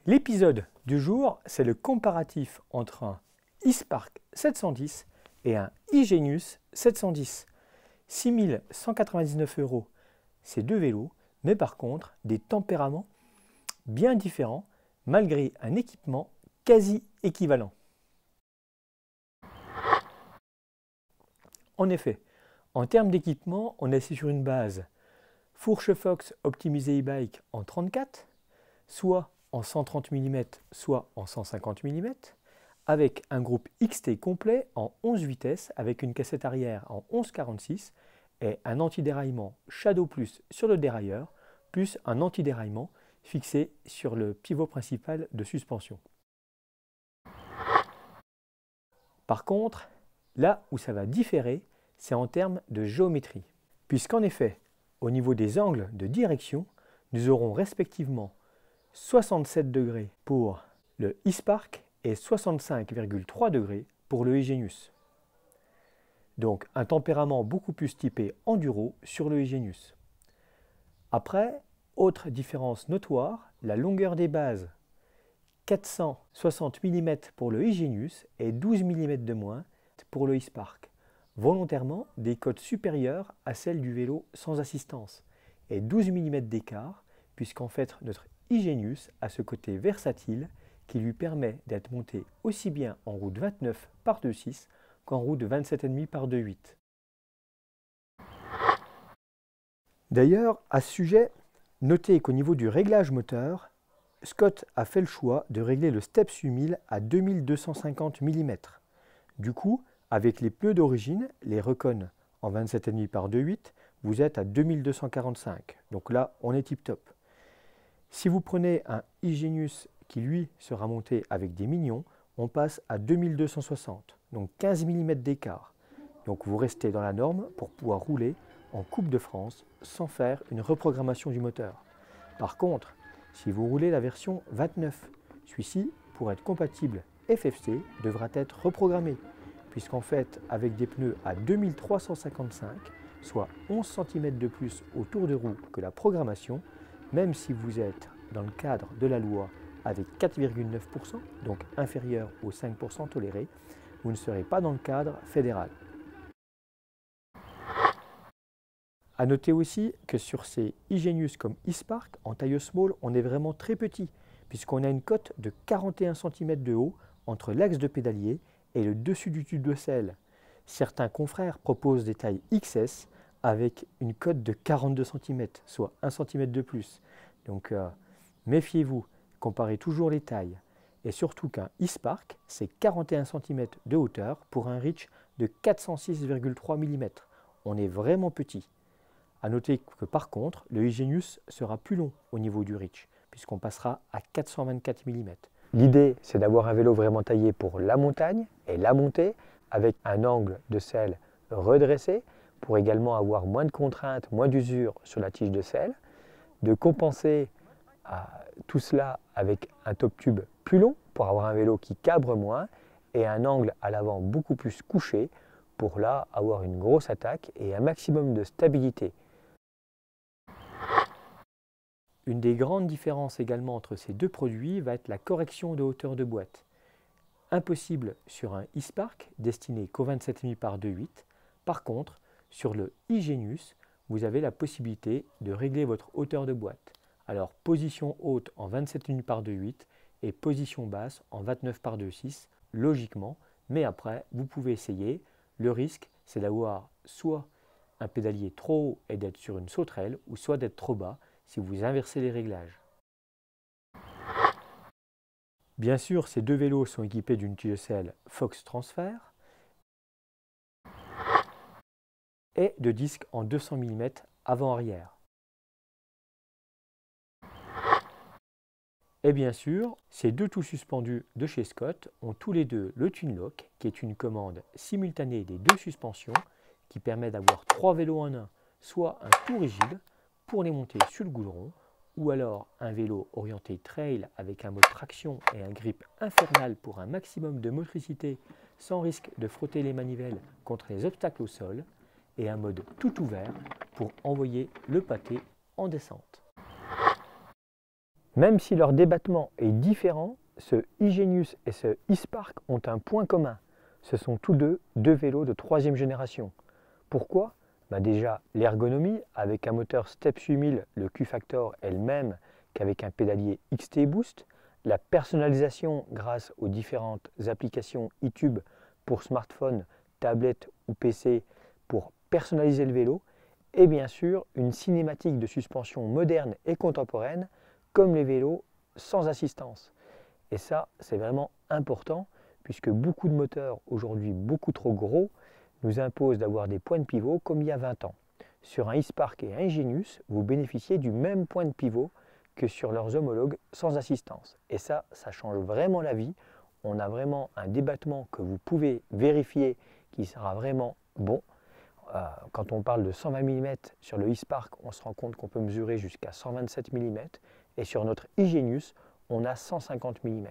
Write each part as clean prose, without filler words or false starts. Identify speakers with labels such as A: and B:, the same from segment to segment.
A: L'épisode du jour, c'est le comparatif entre un e-Spark 710 et un iGenius 710. 6 199 €, ces deux vélos, mais par contre des tempéraments bien différents malgré un équipement quasi équivalent. En effet, en termes d'équipement, on est assis sur une base fourche Fox optimisée e-bike en 34, soit en 130 mm, soit en 150 mm, avec un groupe XT complet en 11 vitesses avec une cassette arrière en 11,46 et un antidéraillement Shadow Plus sur le dérailleur, plus un antidéraillement fixé sur le pivot principal de suspension. Par contre, là où ça va différer, c'est en termes de géométrie, puisqu'en effet, au niveau des angles de direction, nous aurons respectivement 67 degrés pour le e-Spark et 65,3 degrés pour le iGenius. Donc un tempérament beaucoup plus typé enduro sur le iGenius. Après, autre différence notoire, la longueur des bases. 460 mm pour le iGenius et 12 mm de moins pour le e-Spark. Volontairement des cotes supérieures à celles du vélo sans assistance et 12 mm d'écart, puisqu'en fait notre iGenius a ce côté versatile qui lui permet d'être monté aussi bien en route 29 par 2,6 qu'en route 27,5 par 2,8. D'ailleurs, à ce sujet, notez qu'au niveau du réglage moteur, Scott a fait le choix de régler le Steps 8000 à 2250 mm. Du coup, avec les pneus d'origine, les Recon en 27,5 par 2,8, vous êtes à 2245. Donc là, on est tip top. Si vous prenez un iGenius qui lui sera monté avec des mignons, on passe à 2260, donc 15 mm d'écart. Donc vous restez dans la norme pour pouvoir rouler en Coupe de France sans faire une reprogrammation du moteur. Par contre, si vous roulez la version 29, celui-ci, pour être compatible FFC, devra être reprogrammé, puisqu'en fait, avec des pneus à 2355, soit 11 cm de plus au tour de roue que la programmation, même si vous êtes dans le cadre de la loi avec 4,9%, donc inférieur aux 5% tolérés, vous ne serez pas dans le cadre fédéral. A noter aussi que sur ces iGenius comme e-Spark, en taille small, on est vraiment très petit, puisqu'on a une cote de 41 cm de haut entre l'axe de pédalier et le dessus du tube de selle. Certains confrères proposent des tailles XS avec une cote de 42 cm, soit 1 cm de plus. Donc méfiez-vous, comparez toujours les tailles. Et surtout qu'un e-Spark, c'est 41 cm de hauteur pour un reach de 406,3 mm. On est vraiment petit. A noter que par contre, le iGenius sera plus long au niveau du reach, puisqu'on passera à 424 mm. L'idée, c'est d'avoir un vélo vraiment taillé pour la montagne et la montée, avec un angle de selle redressé, pour également avoir moins de contraintes, moins d'usure sur la tige de selle, de compenser tout cela avec un top tube plus long, pour avoir un vélo qui cabre moins, et un angle à l'avant beaucoup plus couché, pour là avoir une grosse attaque et un maximum de stabilité. Une des grandes différences également entre ces deux produits va être la correction de hauteur de boîte. Impossible sur un e-Spark destiné qu'au 27,5 par 2,8. Par contre, sur le iGenius, vous avez la possibilité de régler votre hauteur de boîte. Alors position haute en 27,5 par 2,8 et position basse en 29 par 2,6, logiquement, mais après vous pouvez essayer. Le risque, c'est d'avoir soit un pédalier trop haut et d'être sur une sauterelle, ou soit d'être trop bas si vous inversez les réglages. Bien sûr, ces deux vélos sont équipés d'une tige de selle Fox Transfer et de disques en 200 mm avant-arrière. Et bien sûr, ces deux tout suspendus de chez Scott ont tous les deux le Twin Lock, qui est une commande simultanée des deux suspensions qui permet d'avoir 3 vélos en un, soit un tout rigide pour les monter sur le goudron, ou alors un vélo orienté trail avec un mode traction et un grip infernal pour un maximum de motricité sans risque de frotter les manivelles contre les obstacles au sol, et un mode tout ouvert pour envoyer le pâté en descente. Même si leur débattement est différent, ce e-Genius et ce e-Spark ont un point commun. Ce sont tous deux vélos de 3e génération. Pourquoi? Déjà, l'ergonomie, avec un moteur Steps 8000, le Q-Factor est le même qu'avec un pédalier XT Boost. La personnalisation grâce aux différentes applications eTube pour smartphone, tablette ou PC pour personnaliser le vélo. Et bien sûr, une cinématique de suspension moderne et contemporaine comme les vélos sans assistance. Et ça, c'est vraiment important puisque beaucoup de moteurs, aujourd'hui beaucoup trop gros, nous imposent d'avoir des points de pivot comme il y a 20 ans. Sur un e-Spark et un e-Genius, vous bénéficiez du même point de pivot que sur leurs homologues sans assistance. Et ça change vraiment la vie. On a vraiment un débattement que vous pouvez vérifier qui sera vraiment bon. Quand on parle de 120 mm sur le e-Spark, on se rend compte qu'on peut mesurer jusqu'à 127 mm. Et sur notre e-Genius, on a 150 mm.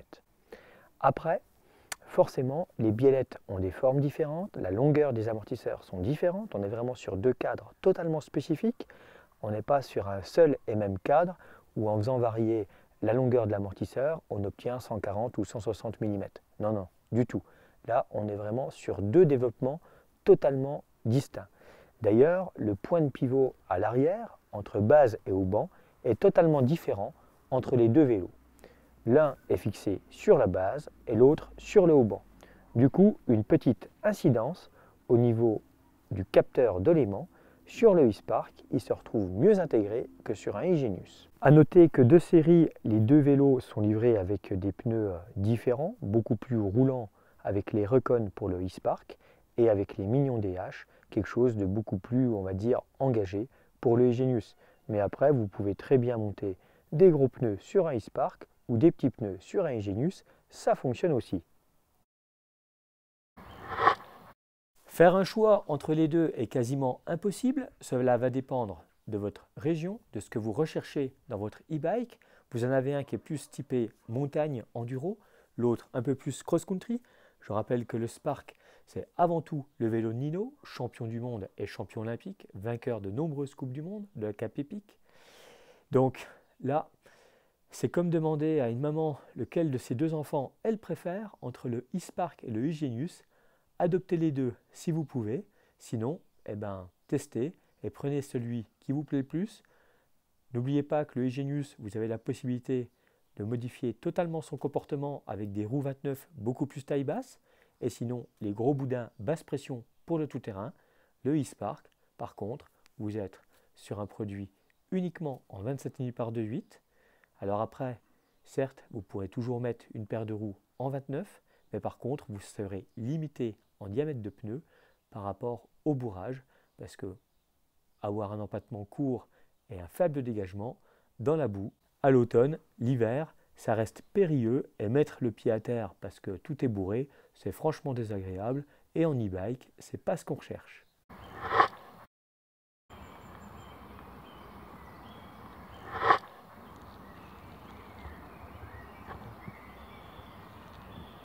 A: Après, forcément, les biellettes ont des formes différentes, la longueur des amortisseurs sont différentes, on est vraiment sur 2 cadres totalement spécifiques, on n'est pas sur un seul et même cadre où en faisant varier la longueur de l'amortisseur, on obtient 140 ou 160 mm. Non, non, du tout. Là, on est vraiment sur 2 développements totalement distincts. D'ailleurs, le point de pivot à l'arrière, entre base et haut-banc, est totalement différent entre les 2 vélos. L'un est fixé sur la base et l'autre sur le haut-banc. Du coup, une petite incidence au niveau du capteur de l'aimant. Sur le e-Spark, il se retrouve mieux intégré que sur un e-Genius. A noter que de série, les 2 vélos sont livrés avec des pneus différents, beaucoup plus roulants avec les Recon pour le e-Spark et avec les Mignon DH, quelque chose de beaucoup plus, on va dire, engagé pour le e-Genius. Mais après, vous pouvez très bien monter des gros pneus sur un e-Spark ou des petits pneus sur un e-Genius, ça fonctionne aussi. Faire un choix entre les deux est quasiment impossible. Cela va dépendre de votre région, de ce que vous recherchez dans votre e-bike. Vous en avez un qui est plus typé montagne, enduro, l'autre un peu plus cross-country. Je rappelle que le Spark, c'est avant tout le vélo de Nino, champion du monde et champion olympique, vainqueur de nombreuses coupes du monde, de la Cape Epic. Donc là, c'est comme demander à une maman lequel de ses 2 enfants elle préfère entre le e-Spark et le e-Genius. Adoptez les deux si vous pouvez, sinon, testez et prenez celui qui vous plaît le plus. N'oubliez pas que le e-Genius, vous avez la possibilité de modifier totalement son comportement avec des roues 29 beaucoup plus taille basse, et sinon les gros boudins basse pression pour le tout-terrain. Le e-Spark, par contre, vous êtes sur un produit uniquement en 27 mm par 2.8. Alors après, certes, vous pourrez toujours mettre une paire de roues en 29, mais par contre, vous serez limité en diamètre de pneus par rapport au bourrage, parce que avoir un empattement court et un faible dégagement dans la boue, à l'automne, l'hiver, ça reste périlleux et mettre le pied à terre parce que tout est bourré, c'est franchement désagréable et en e-bike, c'est pas ce qu'on recherche.